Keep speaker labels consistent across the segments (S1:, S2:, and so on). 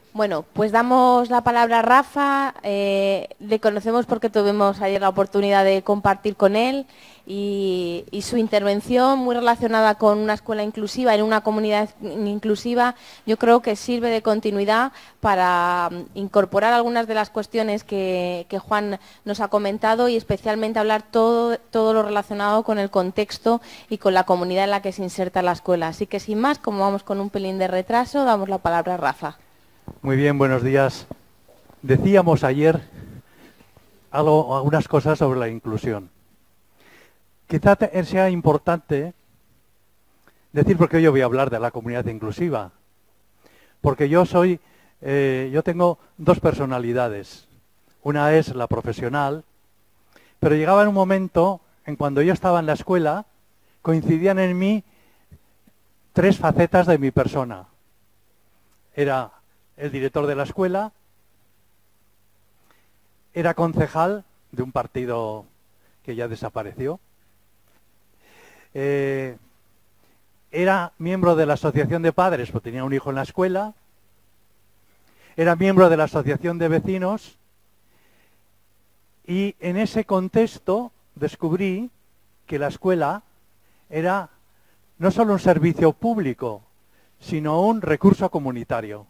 S1: Bueno, pues damos la palabra a Rafa. Le conocemos porque tuvimos ayer la oportunidad de compartir con él y su intervención muy relacionada con una escuela inclusiva en una comunidad inclusiva, yo creo que sirve de continuidad para incorporar algunas de las cuestiones que Juan nos ha comentado y especialmente hablar todo lo relacionado con el contexto y con la comunidad en la que se inserta la escuela. Así que sin más, como vamos con un pelín de retraso, damos la palabra a Rafa.
S2: Muy bien, buenos días. Decíamos ayer algunas cosas sobre la inclusión. Quizá sea importante decir por qué yo voy a hablar de la comunidad inclusiva. Porque yo tengo dos personalidades. Una es la profesional, pero llegaba en un momento en cuando yo estaba en la escuela, coincidían en mí tres facetas de mi persona. Era el director de la escuela, era concejal de un partido que ya desapareció, era miembro de la asociación de padres, porque tenía un hijo en la escuela, era miembro de la asociación de vecinos, y en ese contexto descubrí que la escuela era no solo un servicio público, sino un recurso comunitario.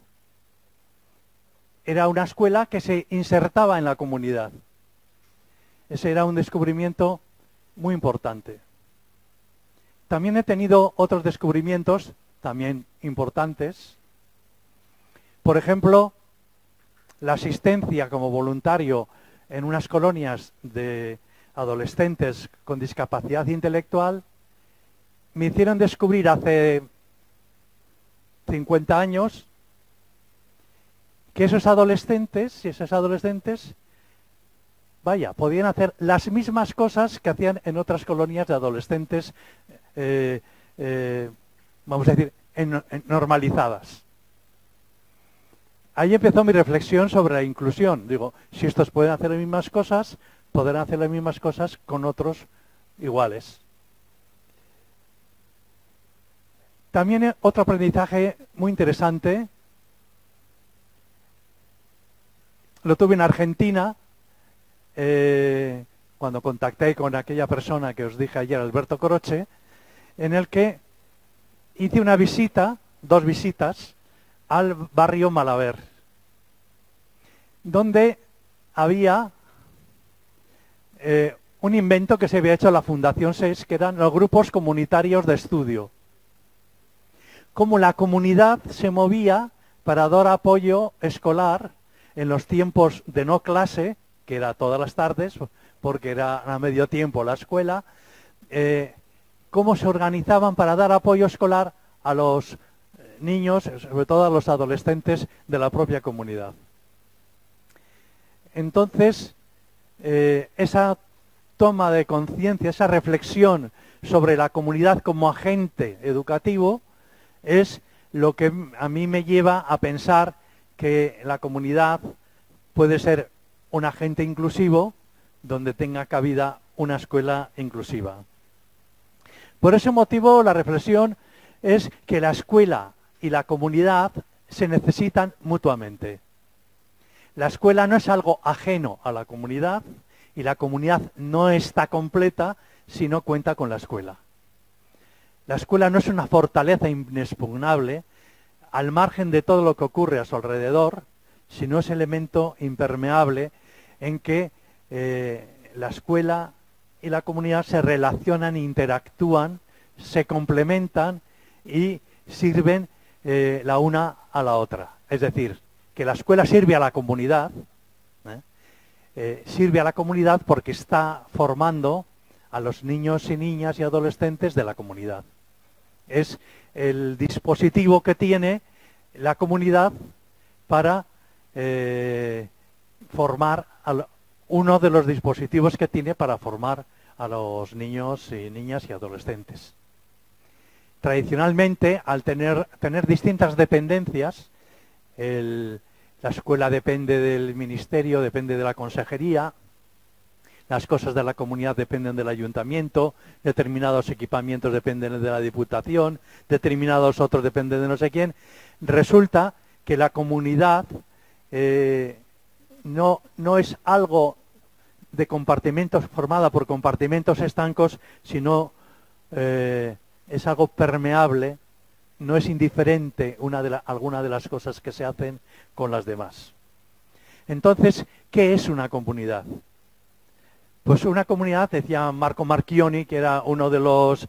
S2: Era una escuela que se insertaba en la comunidad. Ese era un descubrimiento muy importante. También he tenido otros descubrimientos, también importantes. Por ejemplo, la asistencia como voluntario en unas colonias de adolescentes con discapacidad intelectual me hicieron descubrir hace 50 años que esos adolescentes podían hacer las mismas cosas que hacían en otras colonias de adolescentes, vamos a decir, normalizadas. Ahí empezó mi reflexión sobre la inclusión. Digo, si estos pueden hacer las mismas cosas, podrán hacer las mismas cosas con otros iguales. También otro aprendizaje muy interesante lo tuve en Argentina, cuando contacté con aquella persona que os dije ayer, Alberto Croce, en el que hice una visita, 2 visitas, al barrio Malaver, donde había un invento que se había hecho en la Fundación SES, que eran los grupos comunitarios de estudio. Cómo la comunidad se movía para dar apoyo escolar en los tiempos de no clase, que era todas las tardes, porque era a medio tiempo la escuela, cómo se organizaban para dar apoyo escolar a los niños, sobre todo a los adolescentes de la propia comunidad. Entonces, esa toma de conciencia, esa reflexión sobre la comunidad como agente educativo, es lo que a mí me lleva a pensar que la comunidad puede ser un agente inclusivo donde tenga cabida una escuela inclusiva. Por ese motivo, la reflexión es que la escuela y la comunidad se necesitan mutuamente. La escuela no es algo ajeno a la comunidad y la comunidad no está completa si no cuenta con la escuela. La escuela no es una fortaleza inexpugnable al margen de todo lo que ocurre a su alrededor, sino es elemento impermeable en que la escuela y la comunidad se relacionan, interactúan, se complementan y sirven la una a la otra. Es decir, que la escuela sirve a la comunidad, porque está formando a los niños y niñas y adolescentes de la comunidad. Es el dispositivo que tiene la comunidad para formar, uno de los dispositivos que tiene para formar a los niños y niñas y adolescentes. Tradicionalmente, al tener distintas dependencias, la escuela depende del ministerio, depende de la consejería, las cosas de la comunidad dependen del ayuntamiento, determinados equipamientos dependen de la diputación, determinados otros dependen de no sé quién. Resulta que la comunidad no es algo de compartimentos, formada por compartimentos estancos, sino es algo permeable, no es indiferente alguna de las cosas que se hacen con las demás. Entonces, ¿qué es una comunidad? Pues una comunidad, decía Marco Marchioni, que era uno de los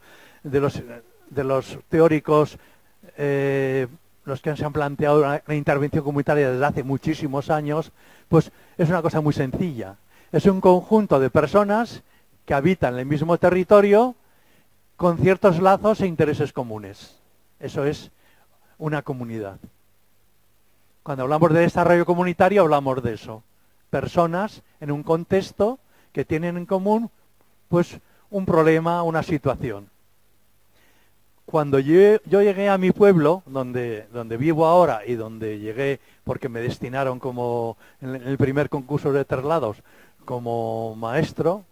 S2: teóricos, los que se han planteado la intervención comunitaria desde hace muchísimos años, pues es una cosa muy sencilla. Es un conjunto de personas que habitan el mismo territorio con ciertos lazos e intereses comunes. Eso es una comunidad. Cuando hablamos de desarrollo comunitario hablamos de eso. Personas en un contexto que tienen en común pues un problema, una situación. Cuando yo llegué a mi pueblo, donde vivo ahora y donde llegué porque me destinaron como en el primer concurso de traslados como maestro,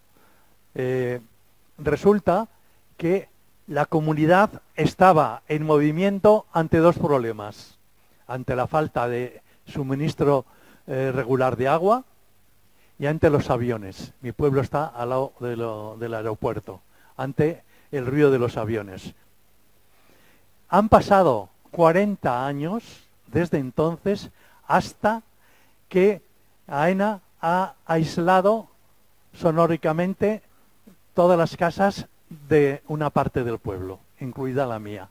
S2: resulta que la comunidad estaba en movimiento ante dos problemas. Ante la falta de suministro regular de agua y ante los aviones. Mi pueblo está al lado del aeropuerto, ante el ruido de los aviones. Han pasado 40 años desde entonces hasta que AENA ha aislado sonóricamente todas las casas de una parte del pueblo, incluida la mía.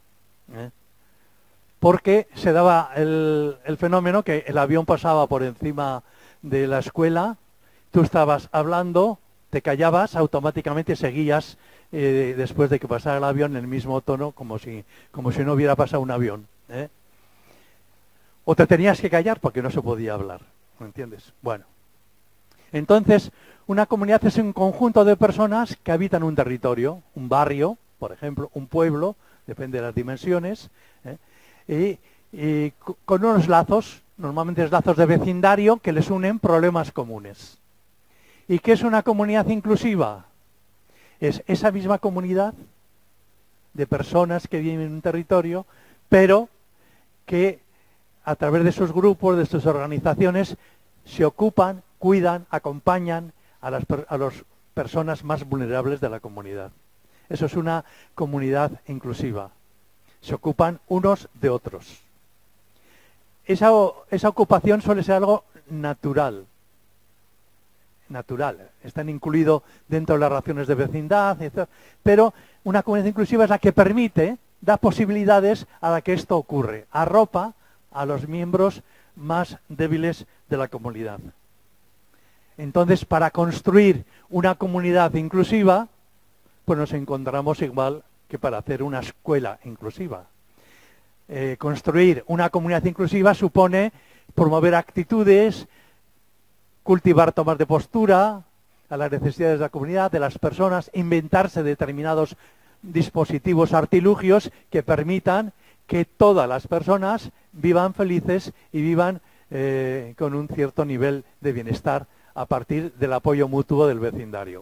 S2: Porque se daba el fenómeno que el avión pasaba por encima de la escuela, tú estabas hablando, te callabas, automáticamente seguías después de que pasara el avión en el mismo tono, como si no hubiera pasado un avión. O te tenías que callar porque no se podía hablar, ¿me entiendes? Bueno, entonces una comunidad es un conjunto de personas que habitan un territorio, un barrio, por ejemplo, un pueblo, depende de las dimensiones, y con unos lazos, normalmente es lazos de vecindario, que les unen problemas comunes. ¿Y qué es una comunidad inclusiva? Es esa misma comunidad de personas que viven en un territorio, pero que a través de sus grupos, de sus organizaciones, se ocupan, cuidan, acompañan a las personas más vulnerables de la comunidad. Eso es una comunidad inclusiva. Se ocupan unos de otros. Esa ocupación suele ser algo natural. Están incluidos dentro de las relaciones de vecindad, etc. Pero una comunidad inclusiva es la que permite, da posibilidades a la que esto ocurre. Arropa a los miembros más débiles de la comunidad. Entonces, para construir una comunidad inclusiva, pues nos encontramos igual que para hacer una escuela inclusiva. Construir una comunidad inclusiva supone promover actitudes, cultivar tomas de postura a las necesidades de la comunidad, de las personas, inventarse determinados dispositivos, artilugios que permitan que todas las personas vivan felices y vivan con un cierto nivel de bienestar a partir del apoyo mutuo del vecindario.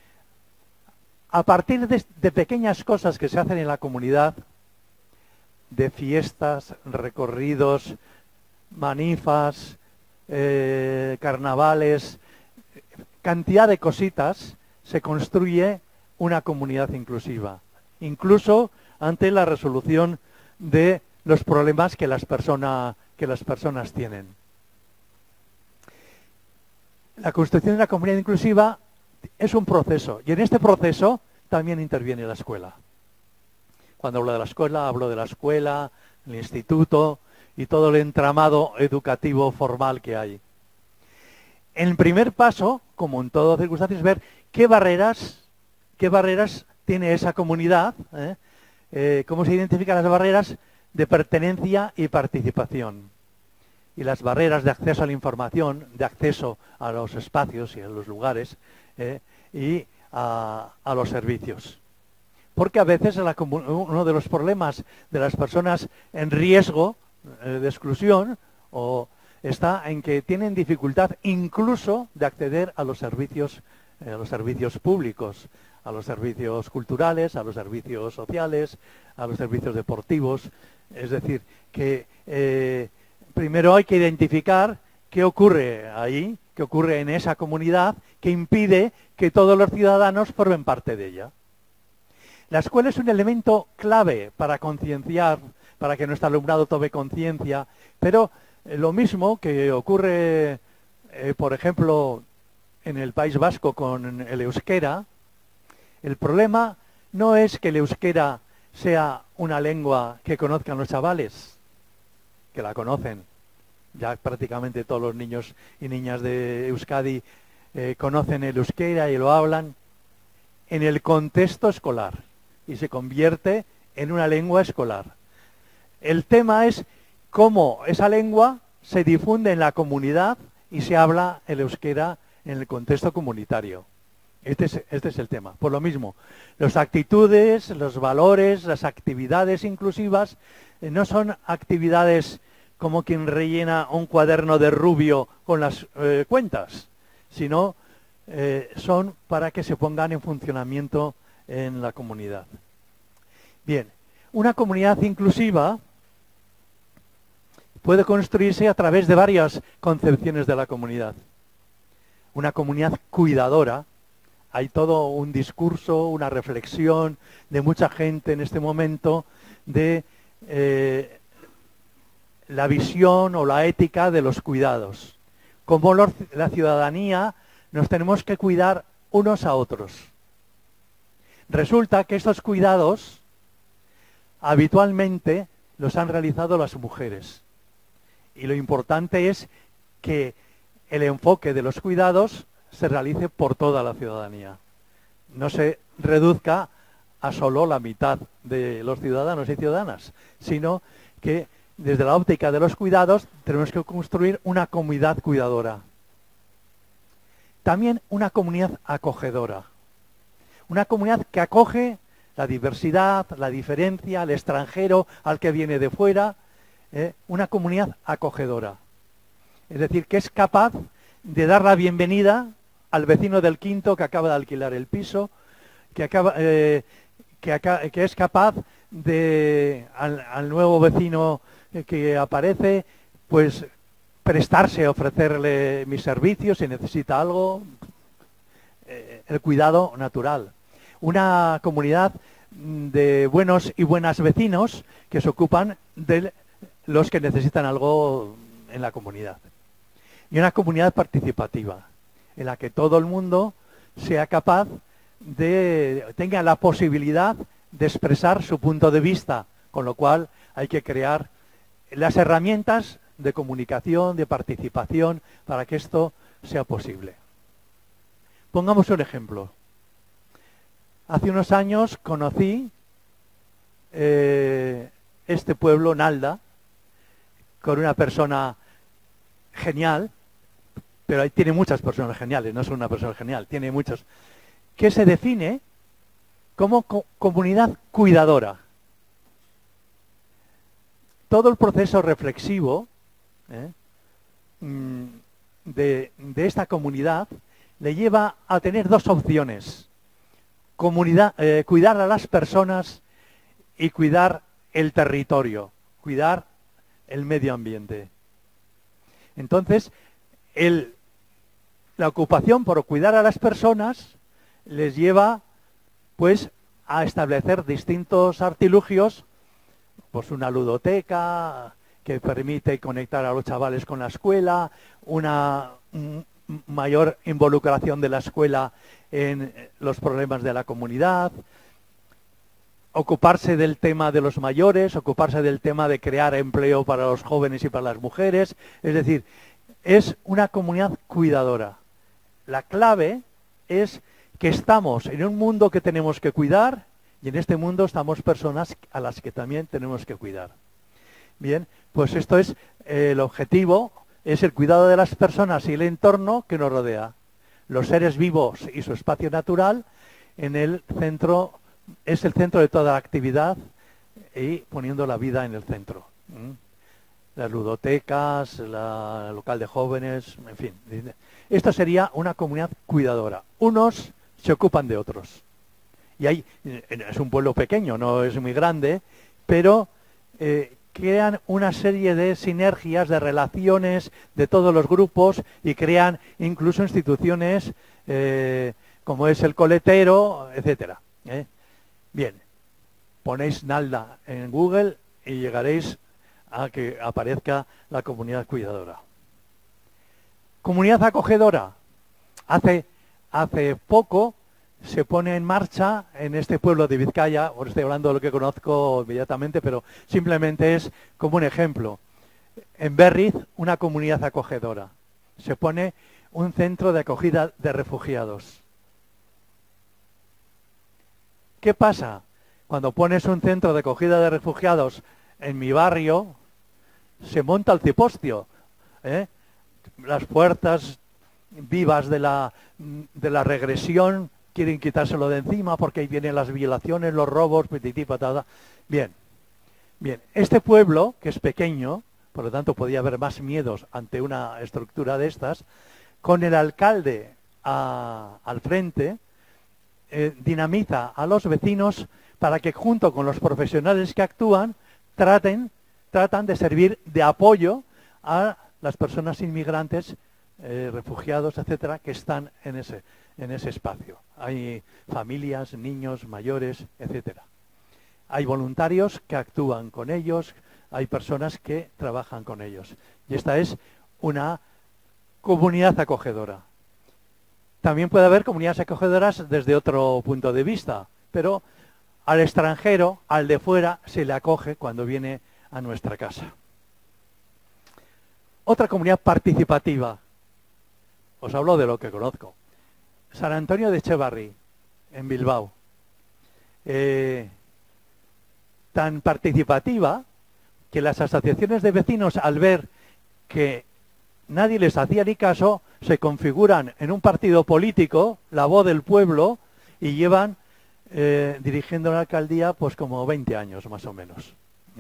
S2: A partir de pequeñas cosas que se hacen en la comunidad, de fiestas, recorridos, manifas, carnavales, cantidad de cositas, se construye una comunidad inclusiva, incluso ante la resolución de los problemas que las personas tienen. La construcción de una comunidad inclusiva es un proceso, y en este proceso también interviene la escuela. Cuando hablo de la escuela, el instituto y todo el entramado educativo formal que hay. El primer paso, como en todas circunstancias, es ver qué barreras tiene esa comunidad, cómo se identifican las barreras de pertenencia y participación. Y las barreras de acceso a la información, de acceso a los espacios y a los lugares y a los servicios. Porque a veces uno de los problemas de las personas en riesgo de exclusión está en que tienen dificultad incluso de acceder a los servicios públicos, a los servicios culturales, a los servicios sociales, a los servicios deportivos. Es decir, que primero hay que identificar qué ocurre ahí, qué ocurre en esa comunidad, que impide que todos los ciudadanos formen parte de ella. La escuela es un elemento clave para concienciar, para que nuestro alumnado tome conciencia, pero lo mismo que ocurre, por ejemplo, en el País Vasco con el euskera, el problema no es que el euskera sea una lengua que conozcan los chavales, que la conocen. Ya prácticamente todos los niños y niñas de Euskadi conocen el euskera y lo hablan en el contexto escolar y se convierte en una lengua escolar. El tema es cómo esa lengua se difunde en la comunidad y se habla el euskera en el contexto comunitario. Este es el tema. Por lo mismo, las actitudes, los valores, las actividades inclusivas no son actividades como quien rellena un cuaderno de Rubio con las cuentas, sino son para que se pongan en funcionamiento en la comunidad. Bien, una comunidad inclusiva puede construirse a través de varias concepciones de la comunidad. Una comunidad cuidadora, hay todo un discurso, una reflexión de mucha gente en este momento de la visión o la ética de los cuidados. Como la ciudadanía nos tenemos que cuidar unos a otros. Resulta que estos cuidados habitualmente los han realizado las mujeres. Y lo importante es que el enfoque de los cuidados se realice por toda la ciudadanía. No se reduzca a solo la mitad de los ciudadanos y ciudadanas, sino que desde la óptica de los cuidados tenemos que construir una comunidad cuidadora. También una comunidad acogedora. Una comunidad que acoge la diversidad, la diferencia, al extranjero, al que viene de fuera. Una comunidad acogedora. Es decir, que es capaz de dar la bienvenida al vecino del quinto que acaba de alquilar el piso, que es capaz de, al nuevo vecino que aparece, pues prestarse, ofrecerle mis servicios si necesita algo, el cuidado natural. Una comunidad de buenos y buenas vecinos que se ocupan de los que necesitan algo en la comunidad. Y una comunidad participativa, en la que todo el mundo sea capaz tenga la posibilidad de expresar su punto de vista, con lo cual hay que crear las herramientas de comunicación, de participación, para que esto sea posible. Pongamos un ejemplo. Hace unos años conocí este pueblo, Nalda, con una persona genial, pero ahí tiene muchas personas geniales, no es una persona genial, tiene muchos, que se define como comunidad cuidadora. Todo el proceso reflexivo de esta comunidad le lleva a tener dos opciones: cuidar a las personas y cuidar el territorio, cuidar el medio ambiente. Entonces, la ocupación por cuidar a las personas les lleva pues a establecer distintos artilugios, pues una ludoteca que permite conectar a los chavales con la escuela, una mayor involucración de la escuela en los problemas de la comunidad, ocuparse del tema de los mayores, ocuparse del tema de crear empleo para los jóvenes y para las mujeres. Es decir, es una comunidad cuidadora. La clave es que estamos en un mundo que tenemos que cuidar y en este mundo estamos personas a las que también tenemos que cuidar. Bien, pues esto es el objetivo, es el cuidado de las personas y el entorno que nos rodea. Los seres vivos y su espacio natural en el centro, es el centro de toda la actividad y poniendo la vida en el centro. Las ludotecas, el local de jóvenes, en fin. Esto sería una comunidad cuidadora. Unos se ocupan de otros. Y es un pueblo pequeño, no es muy grande, pero que crean una serie de sinergias, de relaciones de todos los grupos y crean incluso instituciones como es el coletero, etcétera. Bien, ponéis Nalda en Google y llegaréis a que aparezca la comunidad cuidadora. Comunidad acogedora. Hace poco se pone en marcha en este pueblo de Vizcaya, ahora estoy hablando de lo que conozco inmediatamente, pero simplemente es como un ejemplo. En Berriz, una comunidad acogedora. Se pone un centro de acogida de refugiados. ¿Qué pasa? Cuando pones un centro de acogida de refugiados en mi barrio, se monta el cipostio. Las fuerzas vivas de la regresión quieren quitárselo de encima porque ahí vienen las violaciones, los robos, pitití, patada. Bien, este pueblo, que es pequeño, por lo tanto podía haber más miedos ante una estructura de estas, con el alcalde al frente, dinamiza a los vecinos para que junto con los profesionales que actúan tratan de servir de apoyo a las personas inmigrantes, refugiados, etcétera, que están en ese espacio. Hay familias, niños, mayores, etcétera. Hay voluntarios que actúan con ellos, hay personas que trabajan con ellos. Y esta es una comunidad acogedora. También puede haber comunidades acogedoras desde otro punto de vista, pero al extranjero, al de fuera, se le acoge cuando viene a nuestra casa. Otra comunidad participativa. Os hablo de lo que conozco. San Antonio de Echevarri, en Bilbao. Tan participativa que las asociaciones de vecinos, al ver que nadie les hacía ni caso, se configuran en un partido político, la voz del pueblo, y llevan dirigiendo la alcaldía pues como 20 años más o menos.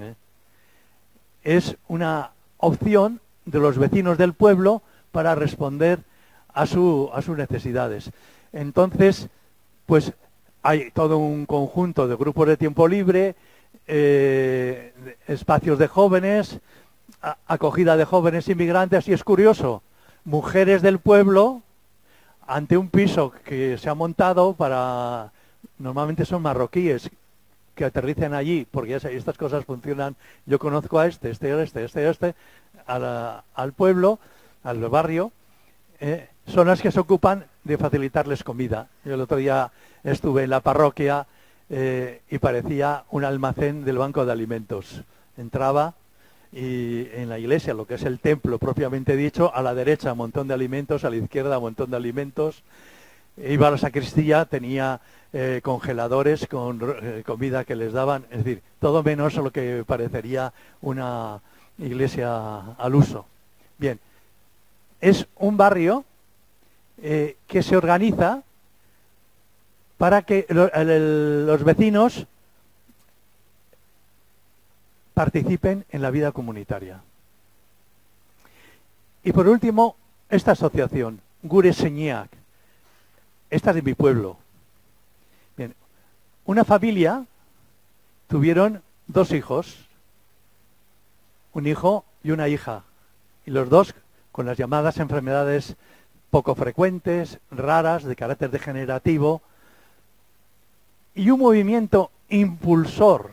S2: Es una opción de los vecinos del pueblo para responder a sus necesidades. Entonces, pues hay todo un conjunto de grupos de tiempo libre, espacios de jóvenes, acogida de jóvenes inmigrantes, y es curioso, mujeres del pueblo, ante un piso que se ha montado para, normalmente son marroquíes, que aterricen allí, porque estas cosas funcionan, yo conozco a al pueblo, al barrio, son las que se ocupan de facilitarles comida. Yo el otro día estuve en la parroquia y parecía un almacén del banco de alimentos. Entraba y en la iglesia, lo que es el templo propiamente dicho, a la derecha un montón de alimentos, a la izquierda un montón de alimentos. Iba a la sacristía, tenía congeladores con comida que les daban, es decir, todo menos lo que parecería una iglesia al uso. Bien, es un barrio que se organiza para que los vecinos participen en la vida comunitaria. Y por último, esta asociación, Gure Señiak, esta es de mi pueblo. Bien, una familia tuvieron 2 hijos, un hijo y una hija, y los dos con las llamadas enfermedades poco frecuentes, raras, de carácter degenerativo, y un movimiento impulsor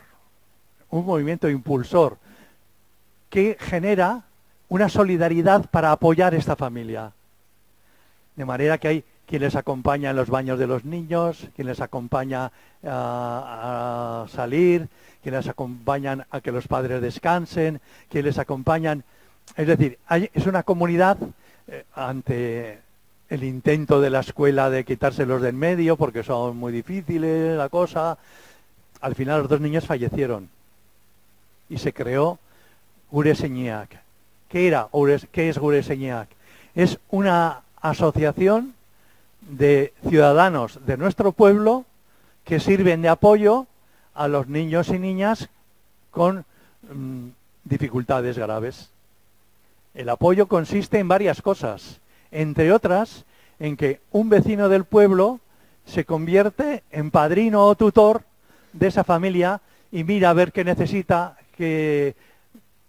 S2: que genera una solidaridad para apoyar esta familia. De manera que hay quien les acompaña en los baños de los niños, quien les acompaña a salir, quien les acompañan a que los padres descansen, quien les acompañan. Es decir, es una comunidad ante el intento de la escuela de quitárselos de en medio porque son muy difíciles la cosa. Al final los 2 niños fallecieron y se creó Gure Señiak. ¿Qué es Gure Señiak? Es una asociación de ciudadanos de nuestro pueblo que sirven de apoyo a los niños y niñas con dificultades graves. El apoyo consiste en varias cosas, entre otras en que un vecino del pueblo se convierte en padrino o tutor de esa familia y mira a ver qué necesita, qué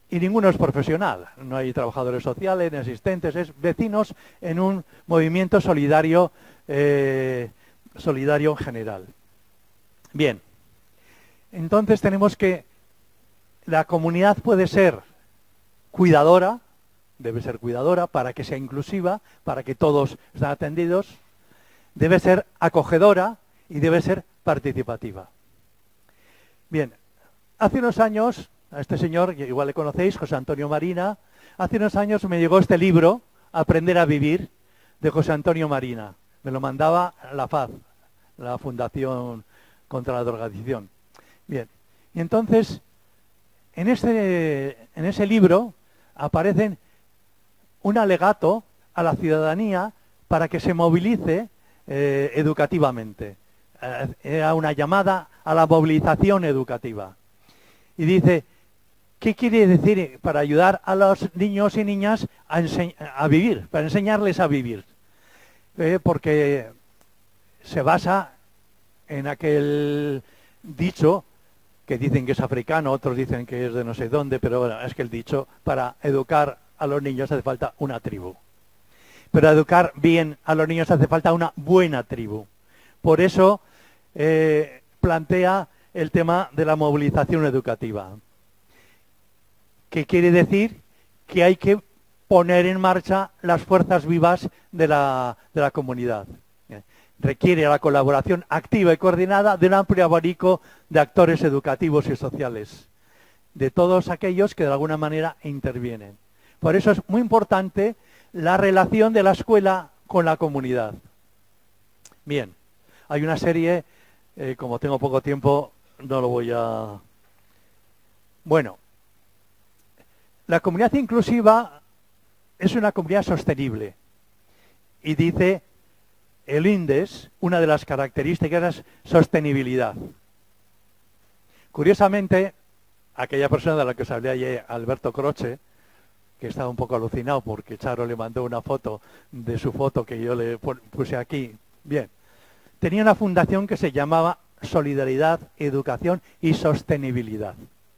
S2: y ninguno es profesional. No hay trabajadores sociales, ni asistentes, es vecinos en un movimiento solidario, solidario en general. Bien, entonces tenemos que la comunidad puede ser cuidadora, debe ser cuidadora para que sea inclusiva, para que todos estén atendidos, debe ser acogedora y debe ser participativa. Bien, hace unos años, a este señor, que igual le conocéis, José Antonio Marina, hace unos años me llegó este libro, Aprender a Vivir, de José Antonio Marina. Me lo mandaba la FAD, la Fundación contra la Drogadicción. Bien, y entonces, en ese libro aparecen un alegato a la ciudadanía para que se movilice educativamente. Era una llamada a la movilización educativa. Y dice, ¿qué quiere decir para ayudar a los niños y niñas a vivir, para enseñarles a vivir? Porque se basa en aquel dicho que dicen que es africano, otros dicen que es de no sé dónde, pero bueno, es que el dicho, para educar a los niños hace falta una tribu. Pero educar bien a los niños hace falta una buena tribu. Por eso plantea el tema de la movilización educativa. ¿Qué quiere decir? Que hay que poner en marcha las fuerzas vivas de la comunidad. Requiere la colaboración activa y coordinada de un amplio abanico de actores educativos y sociales, de todos aquellos que de alguna manera intervienen. Por eso es muy importante la relación de la escuela con la comunidad. Bien, hay una serie, como tengo poco tiempo, no lo voy a... Bueno, la comunidad inclusiva es una comunidad sostenible. Y dice el INDES, una de las características es sostenibilidad. Curiosamente, aquella persona de la que os hablé ayer, Alberto Croce, que estaba un poco alucinado porque Charo le mandó una foto de su foto que yo le puse aquí. Bien, tenía una fundación que se llamaba Solidaridad, Educación y Sostenibilidad.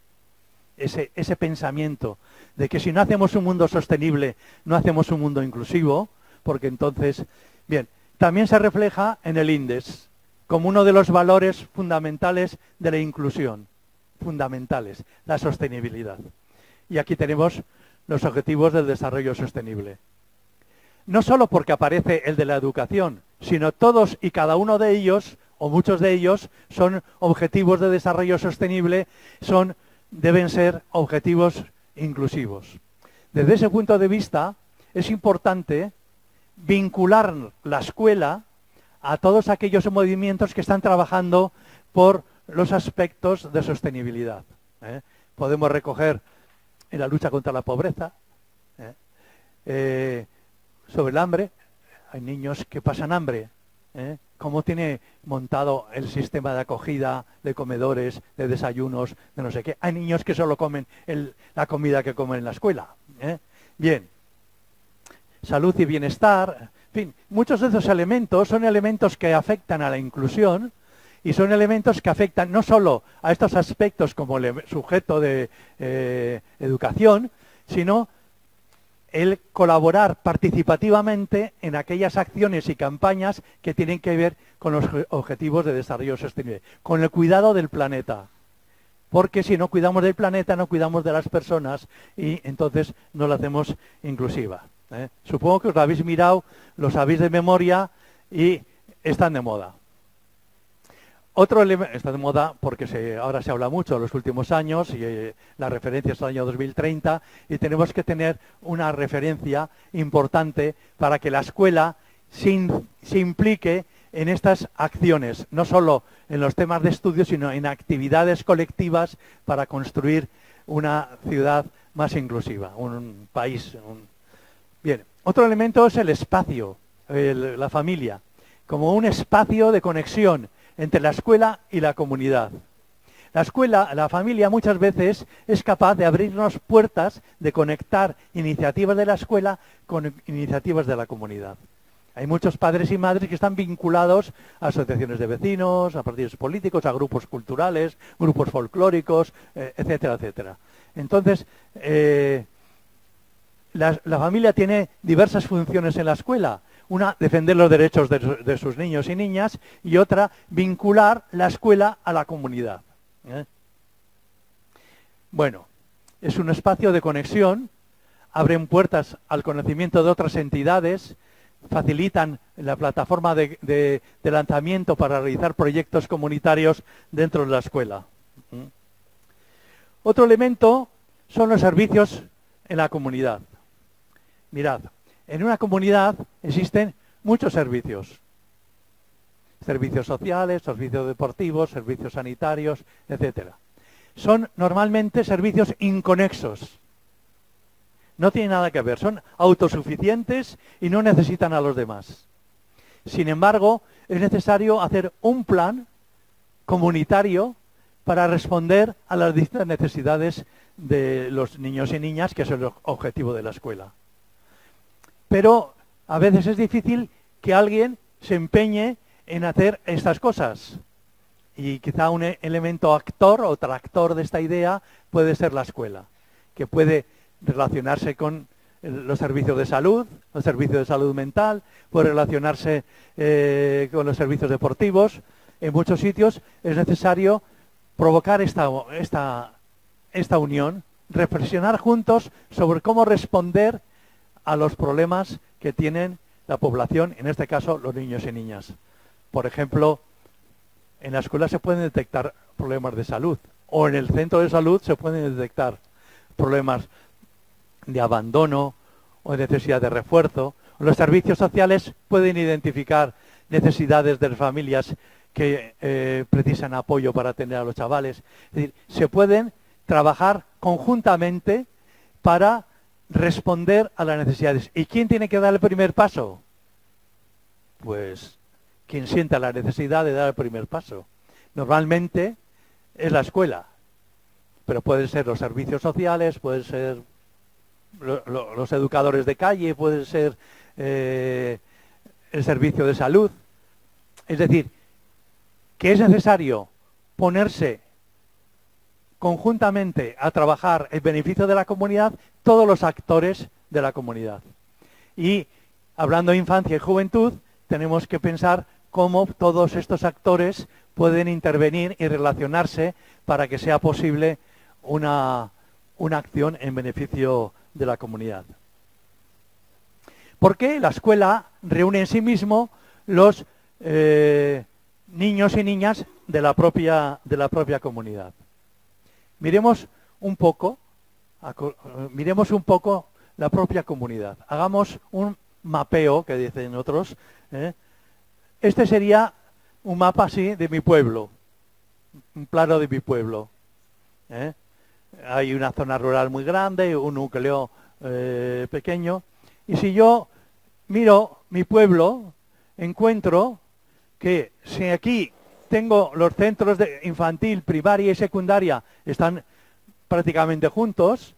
S2: Ese pensamiento de que si no hacemos un mundo sostenible, no hacemos un mundo inclusivo, porque entonces, bien, también se refleja en el INDES como uno de los valores fundamentales de la inclusión, fundamentales, la sostenibilidad. Y aquí tenemos los objetivos del desarrollo sostenible. No solo porque aparece el de la educación, sino todos y cada uno de ellos, o muchos de ellos, son objetivos de desarrollo sostenible, deben ser objetivos inclusivos. Desde ese punto de vista, es importante vincular la escuela a todos aquellos movimientos que están trabajando por los aspectos de sostenibilidad. Podemos recoger en la lucha contra la pobreza, sobre el hambre, hay niños que pasan hambre, cómo tiene montado el sistema de acogida, de comedores, de desayunos, de no sé qué. Hay niños que solo comen la comida que comen en la escuela. Bien, salud y bienestar, en fin, muchos de esos elementos son elementos que afectan a la inclusión y son elementos que afectan no solo a estos aspectos como el sujeto de educación, sino el colaborar participativamente en aquellas acciones y campañas que tienen que ver con los objetivos de desarrollo sostenible, con el cuidado del planeta. Porque si no cuidamos del planeta, no cuidamos de las personas y entonces no la hacemos inclusiva. Supongo que os lo habéis mirado, lo sabéis de memoria y están de moda. Otro elemento, está de moda porque ahora se habla mucho en los últimos años y la referencia es al año 2030 y tenemos que tener una referencia importante para que la escuela se implique en estas acciones, no solo en los temas de estudio, sino en actividades colectivas para construir una ciudad más inclusiva, un país. Bien, otro elemento es el espacio, la familia, como un espacio de conexión entre la escuela y la comunidad. La escuela, la familia muchas veces es capaz de abrirnos puertas, de conectar iniciativas de la escuela con iniciativas de la comunidad. Hay muchos padres y madres que están vinculados a asociaciones de vecinos, a partidos políticos, a grupos culturales, grupos folclóricos, etcétera, etcétera. Entonces, la familia tiene diversas funciones en la escuela. Una, defender los derechos de sus niños y niñas, y otra, vincular la escuela a la comunidad. Bueno, es un espacio de conexión, abren puertas al conocimiento de otras entidades, facilitan la plataforma de lanzamiento para realizar proyectos comunitarios dentro de la escuela. Otro elemento son los servicios en la comunidad. Mirad, en una comunidad existen muchos servicios. Servicios sociales, servicios deportivos, servicios sanitarios, etcétera. Son normalmente servicios inconexos. No tienen nada que ver, son autosuficientes y no necesitan a los demás. Sin embargo, es necesario hacer un plan comunitario para responder a las distintas necesidades de los niños y niñas, que es el objetivo de la escuela. Pero a veces es difícil que alguien se empeñe en hacer estas cosas. Y quizá un elemento actor o tractor de esta idea puede ser la escuela, que puede relacionarse con los servicios de salud mental, puede relacionarse con los servicios deportivos. En muchos sitios es necesario provocar esta unión, reflexionar juntos sobre cómo responder a los problemas que tienen la población, en este caso los niños y niñas. Por ejemplo, en la escuela se pueden detectar problemas de salud, o en el centro de salud se pueden detectar problemas de abandono o de necesidad de refuerzo. Los servicios sociales pueden identificar necesidades de las familias que precisan apoyo para atender a los chavales. Es decir, se pueden trabajar conjuntamente para responder a las necesidades. ¿Y quién tiene que dar el primer paso? Pues quien sienta la necesidad de dar el primer paso. Normalmente es la escuela, pero pueden ser los servicios sociales, pueden ser los educadores de calle, puede ser el servicio de salud. Es decir, que es necesario ponerse conjuntamente a trabajar en beneficio de la comunidad, todos los actores de la comunidad. Y hablando de infancia y juventud, tenemos que pensar cómo todos estos actores pueden intervenir y relacionarse para que sea posible una acción en beneficio de la comunidad. Porque la escuela reúne en sí mismo los niños y niñas de la propia comunidad. Miremos un poco la propia comunidad. Hagamos un mapeo, que dicen otros. Este sería un mapa así de mi pueblo, un plano de mi pueblo. Hay una zona rural muy grande, un núcleo pequeño. Y si yo miro mi pueblo, encuentro que si aquí tengo los centros de infantil, primaria y secundaria, están prácticamente juntos,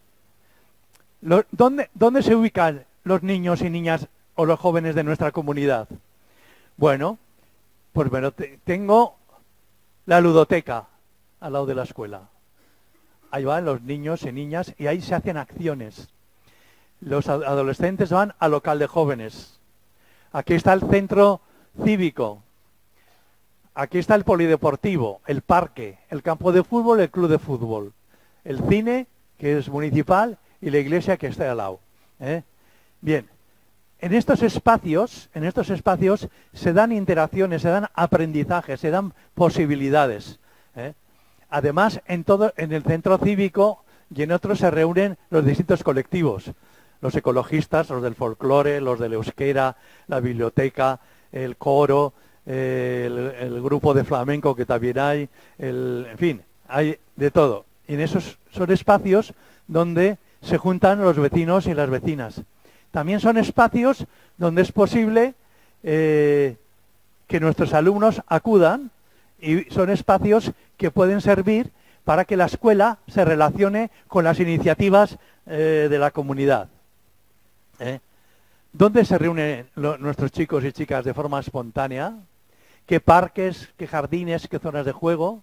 S2: ¿dónde se ubican los niños y niñas o los jóvenes de nuestra comunidad? Bueno, pues tengo la ludoteca al lado de la escuela. Ahí van los niños y niñas y ahí se hacen acciones. Los adolescentes van al local de jóvenes. Aquí está el centro cívico. Aquí está el polideportivo, el parque, el campo de fútbol, el club de fútbol. El cine, que es municipal, y la iglesia que está al lado. Bien, en estos espacios se dan interacciones, se dan aprendizajes, se dan posibilidades. Además, en el centro cívico y en otros se reúnen los distintos colectivos. Los ecologistas, los del folclore, los del euskera, la biblioteca, el coro, el grupo de flamenco que también hay, en fin, hay de todo. Y en esos son espacios donde se juntan los vecinos y las vecinas. También son espacios donde es posible que nuestros alumnos acudan, y son espacios que pueden servir para que la escuela se relacione con las iniciativas de la comunidad. ¿Dónde se reúnen nuestros chicos y chicas de forma espontánea? ¿Qué parques, qué jardines, qué zonas de juego?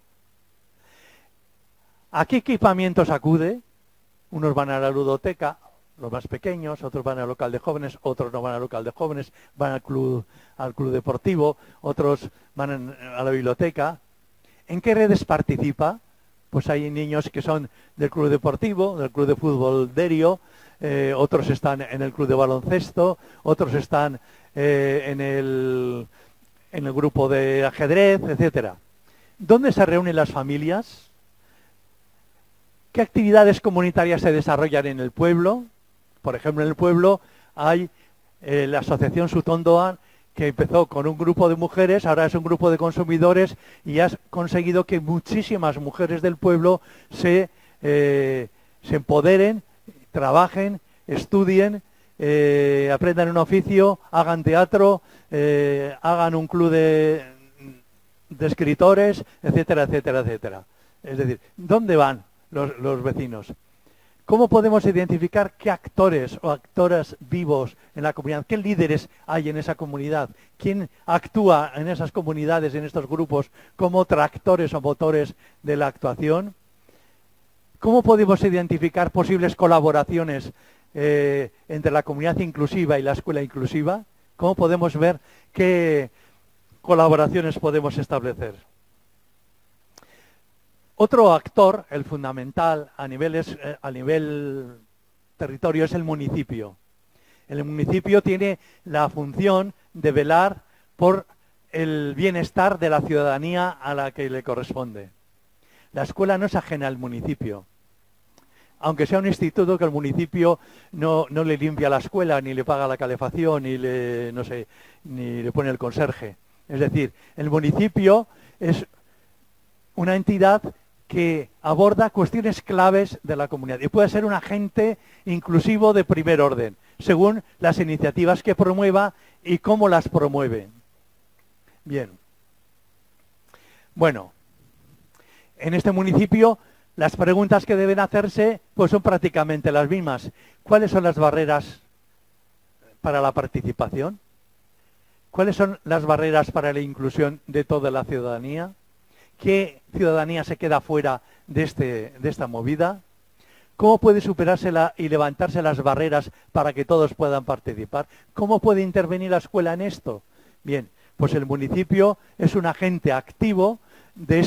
S2: ¿A qué equipamientos acude? Unos van a la ludoteca, los más pequeños, otros van al local de jóvenes, otros no van al local de jóvenes, van al club deportivo, otros van a la biblioteca. ¿En qué redes participa? Pues hay niños que son del club deportivo, del club de fútbol Derio, otros están en el club de baloncesto, otros están en el grupo de ajedrez, etcétera. ¿Dónde se reúnen las familias? ¿Qué actividades comunitarias se desarrollan en el pueblo? Por ejemplo, en el pueblo hay la asociación Sutondoa, que empezó con un grupo de mujeres, ahora es un grupo de consumidores y ha conseguido que muchísimas mujeres del pueblo se empoderen, trabajen, estudien, aprendan un oficio, hagan teatro, hagan un club de escritores, etcétera, etcétera, etcétera. Es decir, ¿dónde van los vecinos? ¿Cómo podemos identificar qué actores o actoras vivos en la comunidad, qué líderes hay en esa comunidad, quién actúa en esas comunidades, en estos grupos, como tractores o motores de la actuación? ¿Cómo podemos identificar posibles colaboraciones entre la comunidad inclusiva y la escuela inclusiva? ¿Cómo podemos ver qué colaboraciones podemos establecer? Otro actor, el fundamental a nivel territorio, es el municipio. El municipio tiene la función de velar por el bienestar de la ciudadanía a la que le corresponde. La escuela no es ajena al municipio. Aunque sea un instituto, que el municipio no le limpia la escuela, ni le paga la calefacción, ni le pone el conserje. Es decir, el municipio es una entidad que aborda cuestiones claves de la comunidad y puede ser un agente inclusivo de primer orden, según las iniciativas que promueva y cómo las promueve. Bien. Bueno, en este municipio las preguntas que deben hacerse pues son prácticamente las mismas. ¿Cuáles son las barreras para la participación? ¿Cuáles son las barreras para la inclusión de toda la ciudadanía? ¿Qué ciudadanía se queda fuera de esta movida? ¿Cómo puede superarse y levantarse las barreras para que todos puedan participar? ¿Cómo puede intervenir la escuela en esto? Bien, pues el municipio es un agente activo de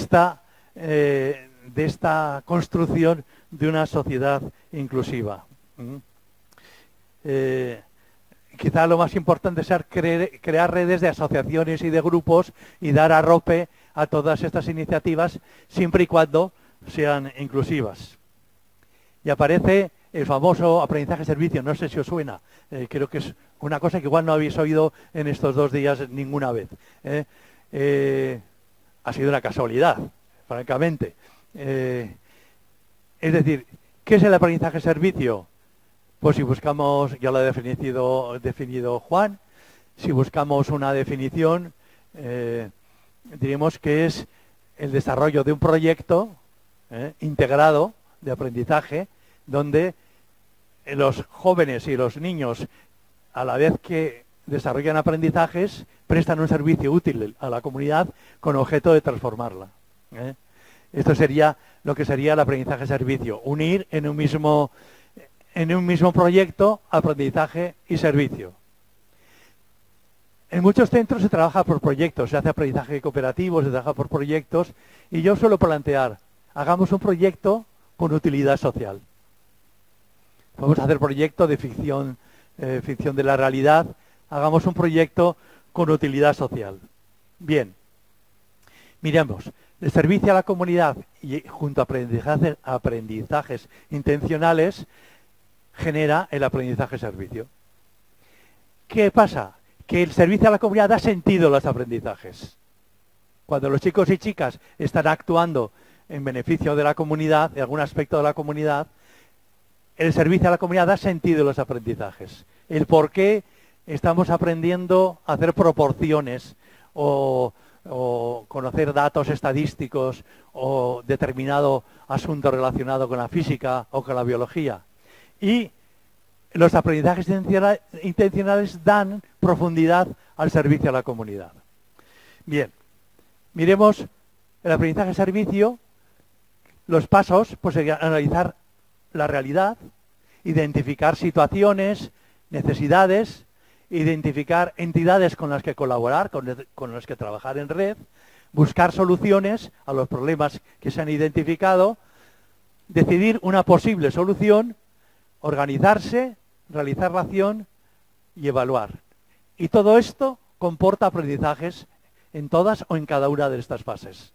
S2: esta construcción de una sociedad inclusiva. Quizá lo más importante es crear redes de asociaciones y de grupos y dar arrope a todas estas iniciativas, siempre y cuando sean inclusivas. Y aparece el famoso aprendizaje-servicio, no sé si os suena, creo que es una cosa que igual no habéis oído en estos 2 días ninguna vez. Ha sido una casualidad, francamente. Es decir, ¿qué es el aprendizaje-servicio? Pues si buscamos, ya lo ha definido Juan, si buscamos una definición, diríamos que es el desarrollo de un proyecto integrado de aprendizaje, donde los jóvenes y los niños, a la vez que desarrollan aprendizajes, prestan un servicio útil a la comunidad con objeto de transformarla. Esto sería lo que sería el aprendizaje-servicio, unir en un mismo proyecto aprendizaje y servicio. En muchos centros se trabaja por proyectos, se hace aprendizaje cooperativo, se trabaja por proyectos, y yo suelo plantear, hagamos un proyecto con utilidad social. Podemos hacer proyecto de ficción de la realidad, hagamos un proyecto con utilidad social. Bien, miremos, el servicio a la comunidad y junto a aprendizajes intencionales genera el aprendizaje-servicio. ¿Qué pasa? Que el servicio a la comunidad da sentido a los aprendizajes. Cuando los chicos y chicas están actuando en beneficio de la comunidad, de algún aspecto de la comunidad, el servicio a la comunidad da sentido a los aprendizajes. El por qué estamos aprendiendo a hacer proporciones o conocer datos estadísticos o determinado asunto relacionado con la física o con la biología. Y los aprendizajes intencionales dan profundidad al servicio a la comunidad. Bien, miremos el aprendizaje servicio, los pasos, pues analizar la realidad, identificar situaciones, necesidades, identificar entidades con las que colaborar, con las que trabajar en red, buscar soluciones a los problemas que se han identificado, decidir una posible solución, organizarse, realizar la acción y evaluar. Y todo esto comporta aprendizajes en todas o en cada una de estas fases.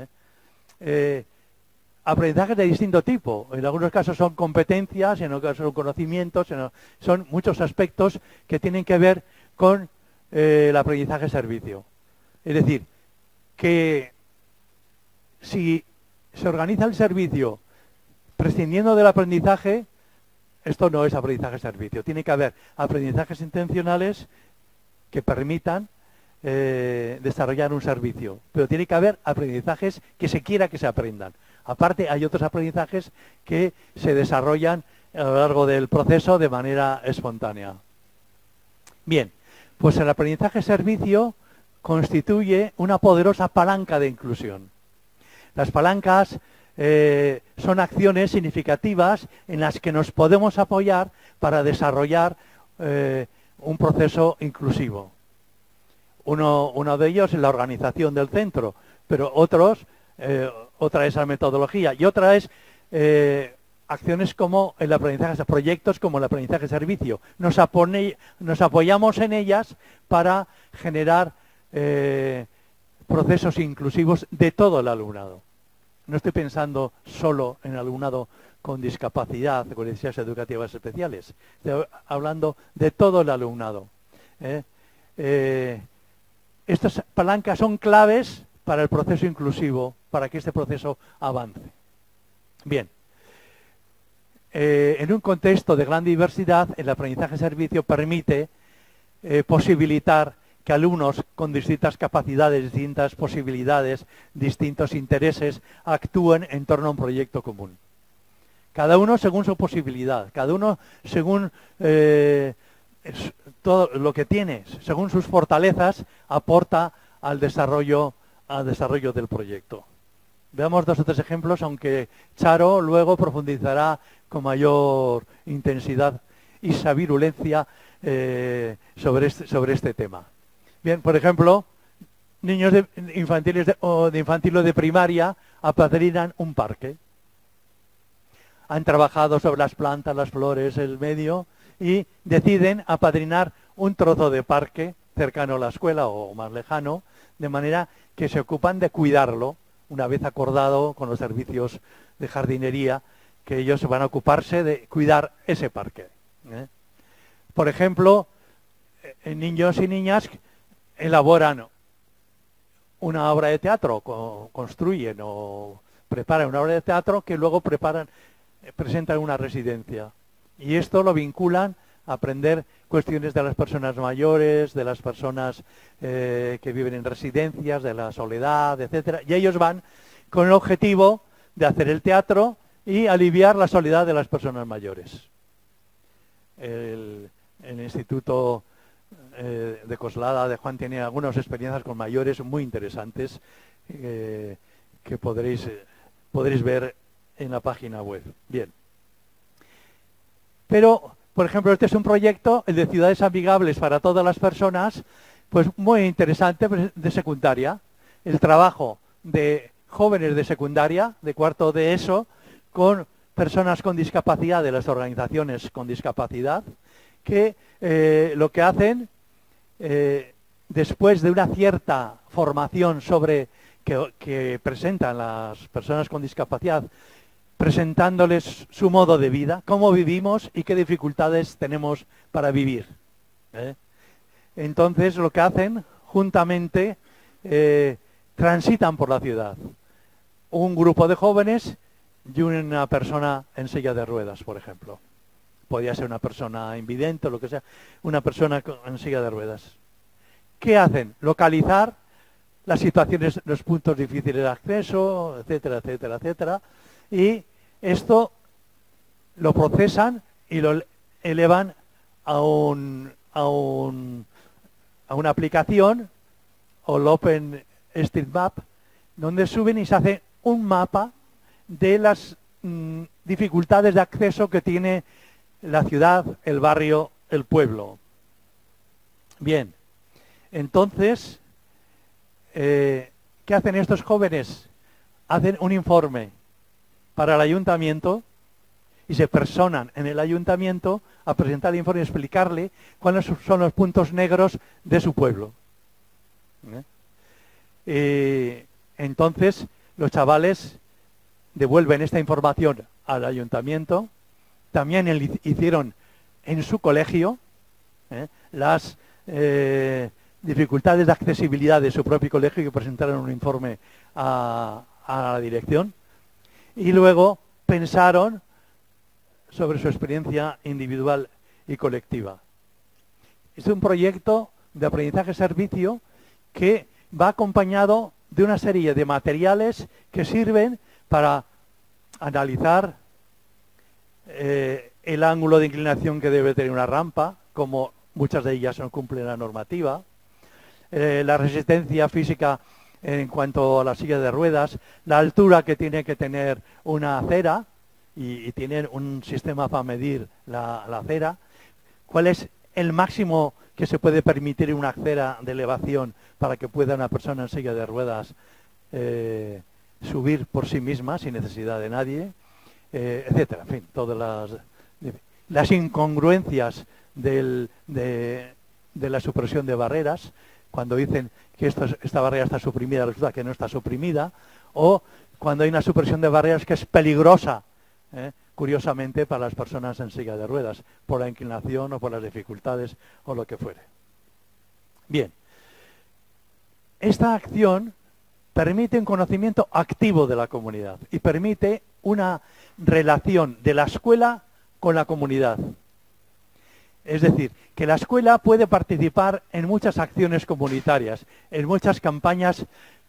S2: Aprendizajes de distinto tipo. En algunos casos son competencias, en otros casos son conocimientos, son muchos aspectos que tienen que ver con el aprendizaje servicio. Es decir, que si se organiza el servicio prescindiendo del aprendizaje, esto no es aprendizaje servicio. Tiene que haber aprendizajes intencionales que permitan desarrollar un servicio. Pero tiene que haber aprendizajes que se quiera que se aprendan. Aparte, hay otros aprendizajes que se desarrollan a lo largo del proceso de manera espontánea. Bien, pues el aprendizaje servicio constituye una poderosa palanca de inclusión. Las palancas son acciones significativas en las que nos podemos apoyar para desarrollar un proceso inclusivo. Uno de ellos es la organización del centro, pero otra es la metodología y otra es acciones como el aprendizaje, proyectos como el aprendizaje servicio. Nos apoyamos en ellas para generar procesos inclusivos de todo el alumnado. No estoy pensando solo en alumnado con discapacidad, con necesidades educativas especiales. Estoy hablando de todo el alumnado. Estas palancas son claves para el proceso inclusivo, para que este proceso avance. Bien. En un contexto de gran diversidad, el aprendizaje servicio permite posibilitar que alumnos con distintas capacidades, distintas posibilidades, distintos intereses, actúen en torno a un proyecto común. Cada uno según su posibilidad, cada uno según todo lo que tiene, según sus fortalezas, aporta al desarrollo del proyecto. Veamos 2 o 3 ejemplos, aunque Charo luego profundizará con mayor intensidad y virulencia sobre este tema. Bien, por ejemplo, niños infantiles de infantil o de primaria apadrinan un parque. Han trabajado sobre las plantas, las flores, el medio y deciden apadrinar un trozo de parque cercano a la escuela o más lejano, de manera que se ocupan de cuidarlo, una vez acordado con los servicios de jardinería, que ellos van a ocuparse de cuidar ese parque. Por ejemplo, niños y niñas elaboran una obra de teatro, construyen o preparan una obra de teatro que luego presentan en una residencia. Y esto lo vinculan a aprender cuestiones de las personas mayores, de las personas que viven en residencias, de la soledad, etcétera. Y ellos van con el objetivo de hacer el teatro y aliviar la soledad de las personas mayores. El Instituto de Coslada de Juan tiene algunas experiencias con mayores muy interesantes que podréis ver en la página web. Bien. Pero, por ejemplo, este es un proyecto, el de ciudades amigables para todas las personas, pues muy interesante, de secundaria. El trabajo de jóvenes de secundaria, de cuarto de ESO, con personas con discapacidad de las organizaciones con discapacidad, que lo que hacen, después de una cierta formación sobre que presentan las personas con discapacidad, presentándoles su modo de vida, cómo vivimos y qué dificultades tenemos para vivir. Entonces, lo que hacen, juntamente, transitan por la ciudad. Un grupo de jóvenes y una persona en silla de ruedas, por ejemplo. Podría ser una persona invidente o lo que sea, una persona en silla de ruedas. ¿Qué hacen? Localizar las situaciones, los puntos difíciles de acceso, etcétera, etcétera, etcétera. Y esto lo procesan y elevan a una aplicación, o el OpenStreetMap, donde suben y se hace un mapa de las dificultades de acceso que tiene la ciudad, el barrio, el pueblo. Bien, entonces, ¿qué hacen estos jóvenes? Hacen un informe para el ayuntamiento y se personan en el ayuntamiento a presentar el informe y explicarle cuáles son los puntos negros de su pueblo. Entonces, los chavales devuelven esta información al ayuntamiento. También hicieron en su colegio las dificultades de accesibilidad de su propio colegio, que presentaron un informe a la dirección. Y luego pensaron sobre su experiencia individual y colectiva. Es un proyecto de aprendizaje-servicio que va acompañado de una serie de materiales que sirven para analizar el ángulo de inclinación que debe tener una rampa, como muchas de ellas no cumplen la normativa, la resistencia física en cuanto a la silla de ruedas, la altura que tiene que tener una acera, y tienen un sistema para medir la acera, cuál es el máximo que se puede permitir en una acera de elevación para que pueda una persona en silla de ruedas subir por sí misma sin necesidad de nadie, etcétera. En fin, todas las incongruencias de la supresión de barreras, cuando dicen que esta barrera está suprimida, resulta que no está suprimida, o cuando hay una supresión de barreras que es peligrosa, curiosamente, para las personas en silla de ruedas, por la inclinación o por las dificultades o lo que fuere. Bien, esta acción permite un conocimiento activo de la comunidad y permite una relación de la escuela con la comunidad. Es decir, que la escuela puede participar en muchas acciones comunitarias, en muchas campañas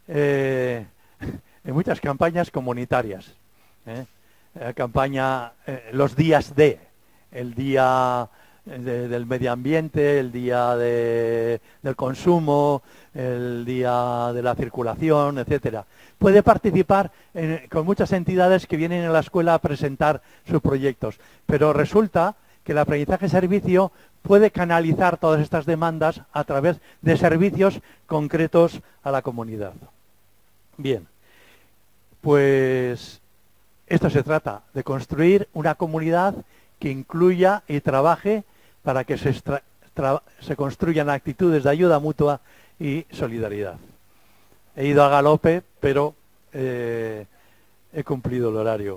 S2: comunitarias. Campaña, los días el día del medio ambiente, el día del consumo, el día de la circulación, etcétera. Puede participar con muchas entidades que vienen a la escuela a presentar sus proyectos, pero resulta que el aprendizaje-servicio puede canalizar todas estas demandas a través de servicios concretos a la comunidad. Bien, pues esto se trata de construir una comunidad que incluya y trabaje para que se construyan actitudes de ayuda mutua y solidaridad. He ido a galope, pero he cumplido el horario.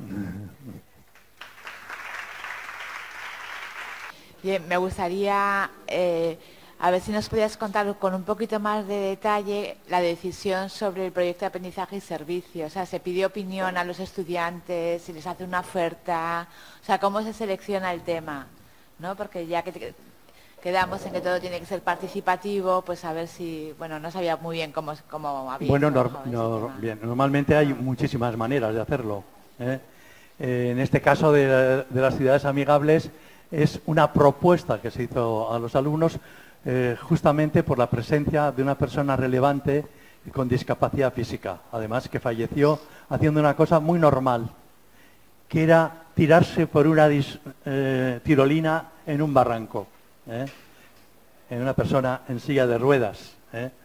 S3: Bien, me gustaría a ver si nos podías contar con un poquito más de detalle la decisión sobre el proyecto de aprendizaje y servicio. O sea, se pide opinión a los estudiantes, se les hace una oferta, o sea, cómo se selecciona el tema, ¿no? Porque ya que quedamos en que todo tiene que ser participativo, pues a ver si, bueno, no sabía muy bien cómo había.
S2: Bueno, bien, normalmente hay muchísimas maneras de hacerlo. En este caso de las ciudades amigables es una propuesta que se hizo a los alumnos justamente por la presencia de una persona relevante con discapacidad física, además que falleció haciendo una cosa muy normal, que era tirarse por una tirolina en un barranco, en una persona en silla de ruedas.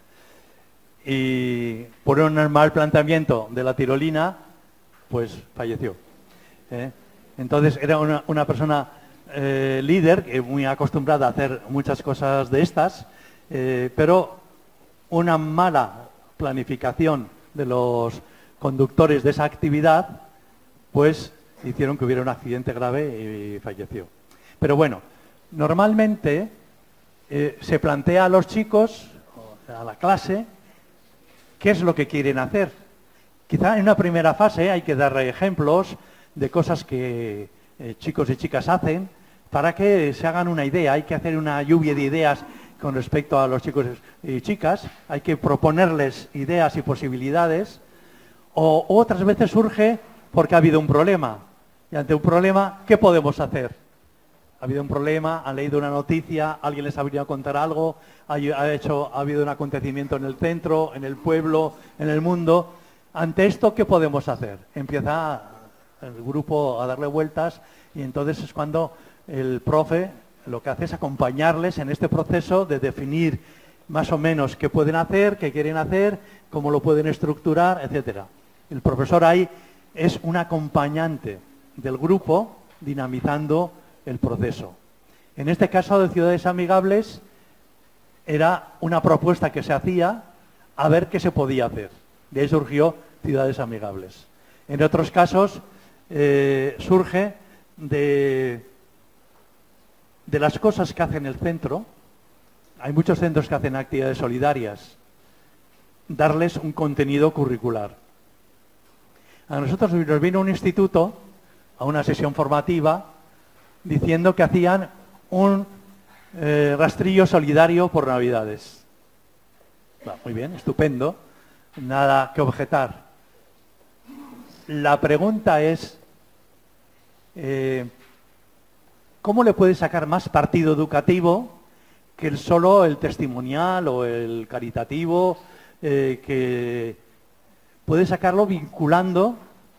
S2: Y por un mal planteamiento de la tirolina, pues falleció. Entonces era una persona líder, muy acostumbrada a hacer muchas cosas de estas, pero una mala planificación de los conductores de esa actividad, pues hicieron que hubiera un accidente grave y falleció. Pero bueno, normalmente se plantea a los chicos, a la clase, qué es lo que quieren hacer. Quizá en una primera fase hay que dar ejemplos de cosas que chicos y chicas hacen, para que se hagan una idea. Hay que hacer una lluvia de ideas con respecto a los chicos y chicas, hay que proponerles ideas y posibilidades, o otras veces surge porque ha habido un problema, y ante un problema, ¿qué podemos hacer? ha habido un problema, han leído una noticia, alguien les ha venido a contar algo, ha habido un acontecimiento en el centro, en el pueblo, en el mundo. Ante esto, ¿qué podemos hacer? Empieza el grupo a darle vueltas y entonces es cuando el profe lo que hace es acompañarles en este proceso de definir más o menos qué pueden hacer, qué quieren hacer, cómo lo pueden estructurar, etcétera. El profesor ahí es un acompañante del grupo dinamizando el proceso. En este caso de Ciudades Amigables era una propuesta que se hacía a ver qué se podía hacer. De ahí surgió Ciudades Amigables. En otros casos surge de las cosas que hace en el centro. Hay muchos centros que hacen actividades solidarias. Darles un contenido curricular. A nosotros nos vino un instituto a una sesión formativa diciendo que hacían un rastrillo solidario por Navidades. Bueno, muy bien, estupendo, nada que objetar. La pregunta es, ¿cómo le puede sacar más partido educativo que solo el testimonial o el caritativo, que puede sacarlo vinculando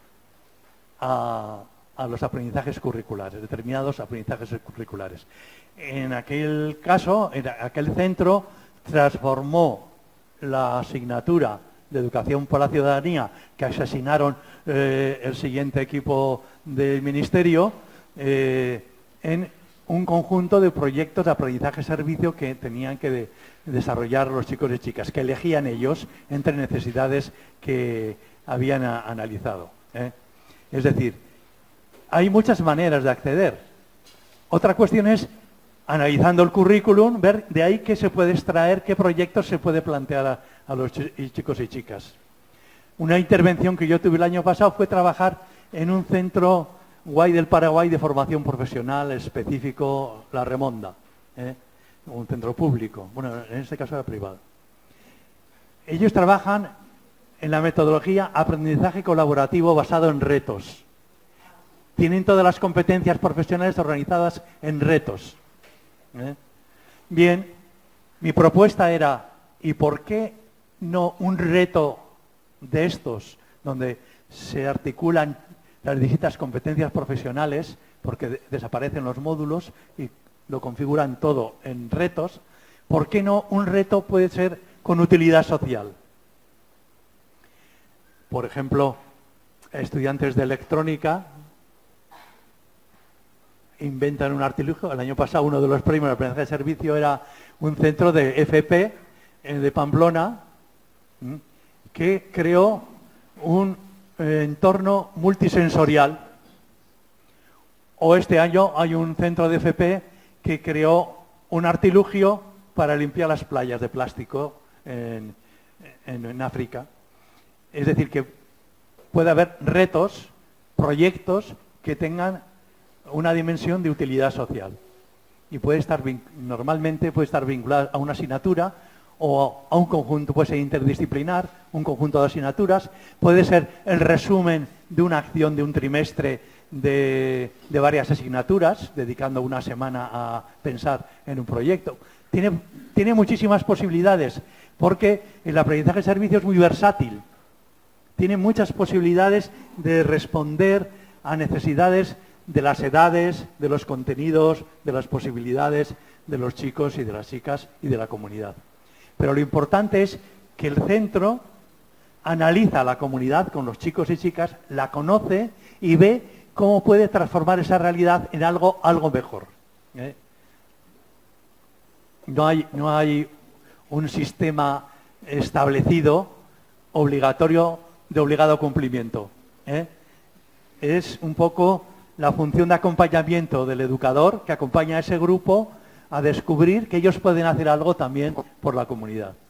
S2: a los aprendizajes curriculares, determinados aprendizajes curriculares? En aquel caso, en aquel centro, transformó la asignatura de Educación por la Ciudadanía, que asesinaron el siguiente equipo del Ministerio, en un conjunto de proyectos de aprendizaje-servicio que tenían que desarrollar los chicos y chicas, que elegían ellos entre necesidades que habían analizado. Es decir, hay muchas maneras de acceder. Otra cuestión es, analizando el currículum, ver de ahí qué se puede extraer, qué proyectos se puede plantear a los chicos y chicas. Una intervención que yo tuve el año pasado fue trabajar en un centro guay del Paraguay de formación profesional específico, La Remonda, un centro público, bueno, en este caso era privado. Ellos trabajan en la metodología aprendizaje colaborativo basado en retos. Tienen todas las competencias profesionales organizadas en retos. Bien, mi propuesta era, ¿y por qué no un reto de estos, donde se articulan las distintas competencias profesionales, porque desaparecen los módulos y lo configuran todo en retos? ¿Por qué no un reto puede ser con utilidad social? Por ejemplo, estudiantes de electrónica inventan un artilugio. El año pasado uno de los premios de aprendizaje de servicio era un centro de FP de Pamplona que creó un entorno multisensorial. O este año hay un centro de FP que creó un artilugio para limpiar las playas de plástico en África. Es decir, que puede haber retos, proyectos que tengan una dimensión de utilidad social. Y normalmente puede estar vinculado a una asignatura o a un conjunto, puede ser interdisciplinar, un conjunto de asignaturas, puede ser el resumen de una acción de un trimestre de varias asignaturas, dedicando una semana a pensar en un proyecto. Tiene muchísimas posibilidades, porque el aprendizaje de servicio es muy versátil. Tiene muchas posibilidades de responder a necesidades de las edades, de los contenidos, de las posibilidades de los chicos y de las chicas y de la comunidad. Pero lo importante es que el centro analiza la comunidad con los chicos y chicas, la conoce y ve cómo puede transformar esa realidad en algo mejor. No hay un sistema establecido, obligatorio, de obligado cumplimiento. Es un poco la función de acompañamiento del educador que acompaña a ese grupo a descubrir que ellos pueden hacer algo también por la comunidad.